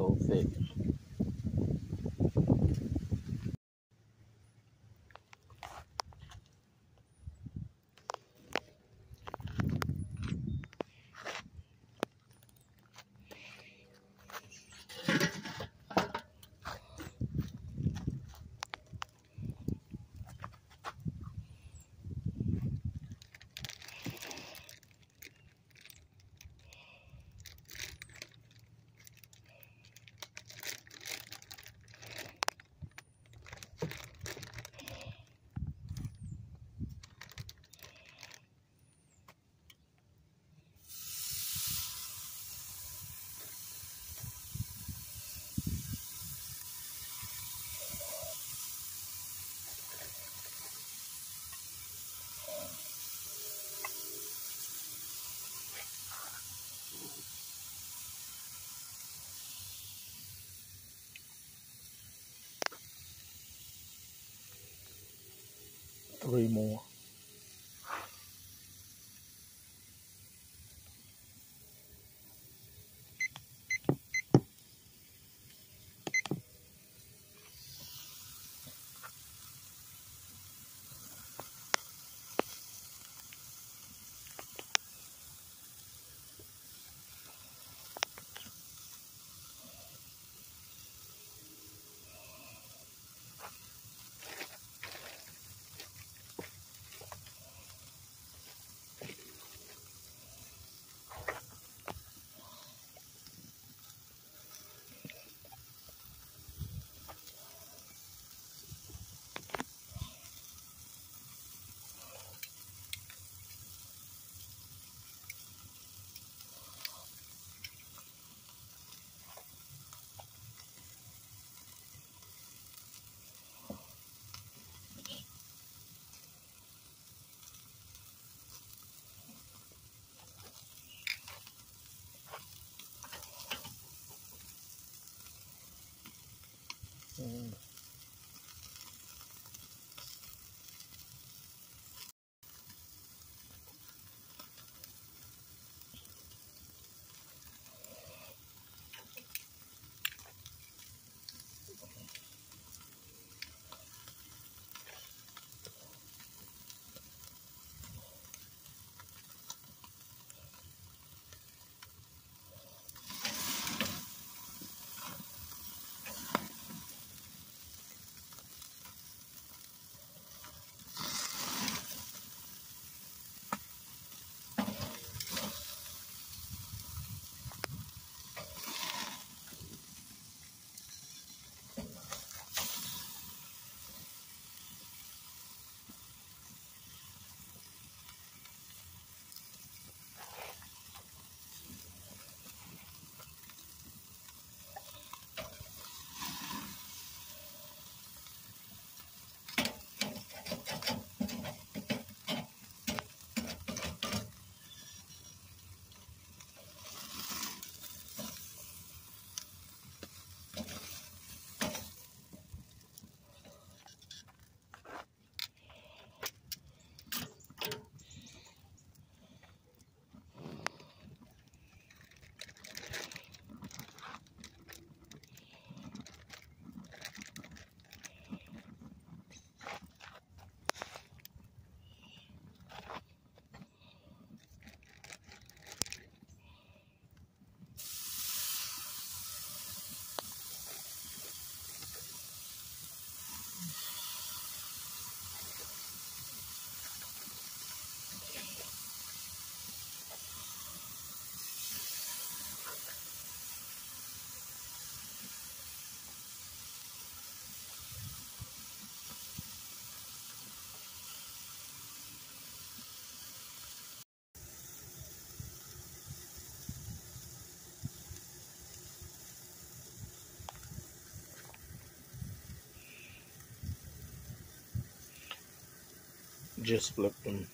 Go figure. Three more. Just flip them.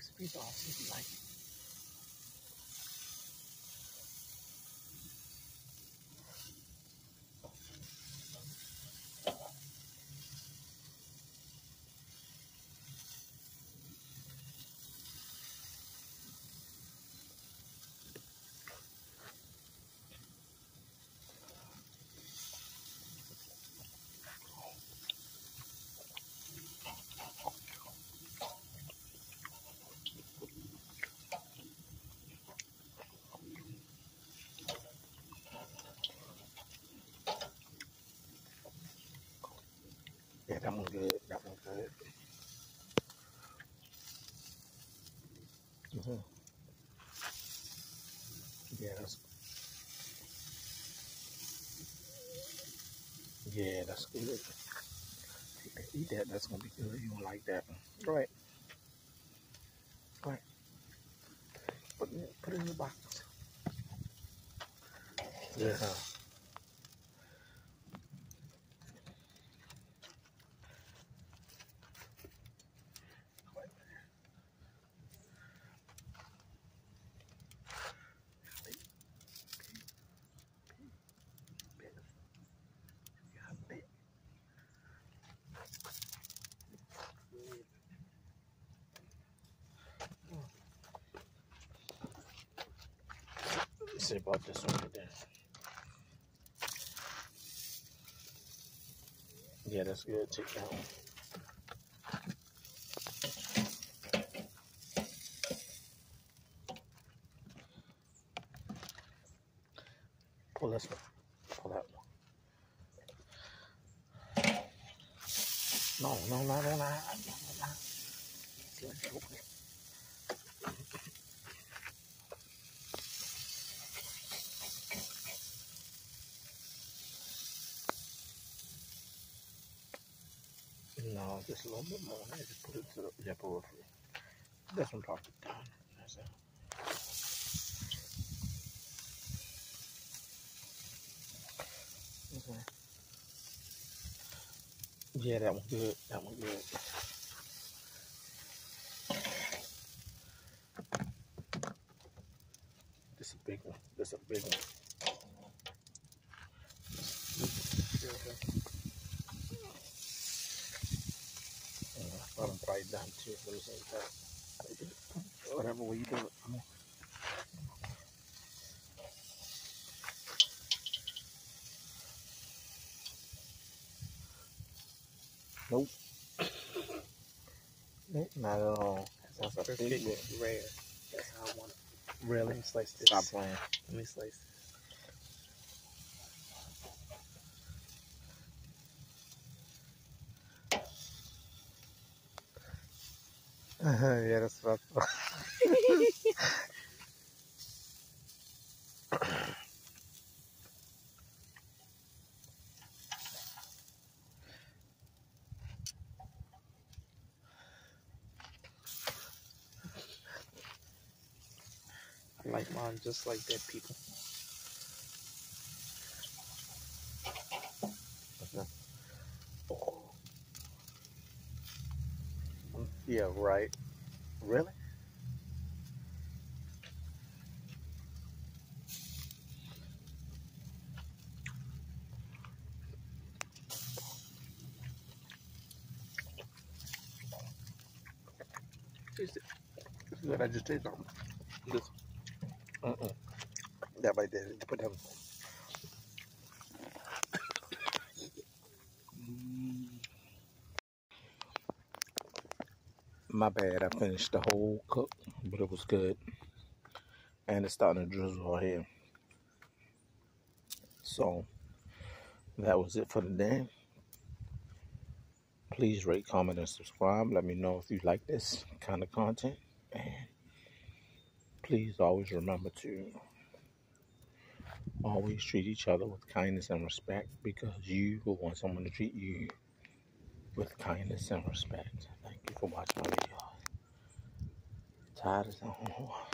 recipes off, see if you like it. Yeah, that one good. That one good. Yeah, that's good. Eat that. That's gonna be good. You don't like that. Go ahead. Go ahead. Put it in the box. Yeah. Let's see about this one right there. Yeah, that's good. Take that one. Pull this one. Pull that one. No. No, just a little bit more. I just put it to the periphery. This one probably done. That's it. Okay. Yeah, that one good. That one good. This a big one. This a big one. I'm probably done too. Let me see that. Whatever way you do it. Come on. Nope. Nope, not at all. That's a big one. Rare. That's how I want it. Really? Let me slice this. Stop playing. Let me slice this. Yeah, that's what I thought. I like mine just like that, people. Yeah, right. Really? Taste it. It's good. I just tasted something. This. That right there. Put that. My bad. I finished the whole cook, but it was good. And it's starting to drizzle right here. So that was it for today. Please rate, comment, and subscribe. Let me know if you like this kind of content. And please always remember to always treat each other with kindness and respect, because you will want someone to treat you with kindness and respect. Thank you for watching my video. Tired as I don't know.